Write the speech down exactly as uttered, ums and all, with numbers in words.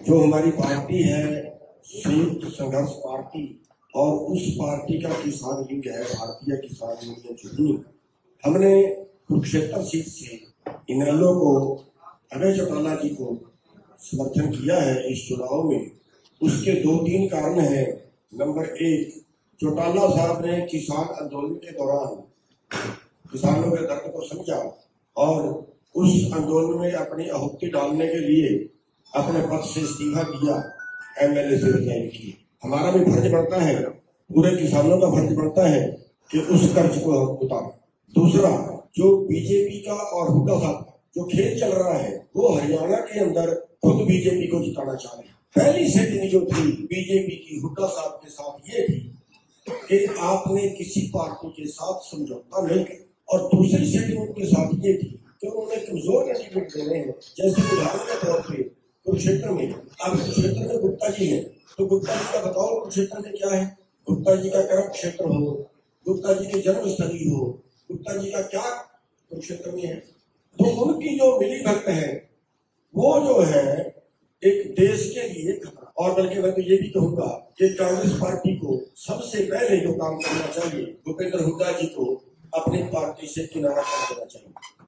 जो हमारी पार्टी है संयुक्त संघर्ष पार्टी और उस पार्टी का किसान लीग है भारतीय किसान यूनियन जुगनू, हमने कुरुक्षेत्र सीट से इनेलो को अभय चौटाला जी को समर्थन किया है इस चुनाव में। उसके दो तीन कारण हैं। नंबर एक, चौटाला साहब ने किसान आंदोलन के दौरान किसानों के दर्द को समझा और उस आंदोलन में अपनी आहुति डालने के लिए अपने पद से इस्तीफा दिया, एमएलए से रिजाइन की। हमारा भी फर्ज बनता है, पूरे किसानों का फर्ज बनता है कि उस कर्ज को हम उतारें। दूसरा, जो बीजेपी का और हुड्डा साहब जो खेल चल रहा है वो हरियाणा के अंदर खुद बीजेपी को जिताना चाह रहे हैं। पहली सेटिंग जो थी बीजेपी की हुड्डा साहब के साथ ये थी कि आपने किसी पार्टी के साथ समझौता नहीं किया, और दूसरी सेटिंग उनके साथ ये थी कि उन्होंने कमजोर कैंडिडेट देने हैं। जैसे उदाहरण के तौर पे कुरुक्षेत्र में, अब कुरुक्षेत्र में गुप्ता जी है, तो गुप्ता जी का बताओ कुरुक्षेत्र में क्या है? गुप्ता जी का कर्म क्षेत्र हो, गुप्ता जी की जन्मस्थली हो, गुप्ता जी का क्या कुरुक्षेत्र में है? तो उनकी जो मिली भक्त है वो जो है एक देश के लिए खतरा। और बल्कि मैं तो ये भी कहूंगा कि कांग्रेस पार्टी को सबसे पहले जो काम करना चाहिए, भूपेंद्र हुड्डा जी को अपनी पार्टी से किनारा कर देना चाहिए।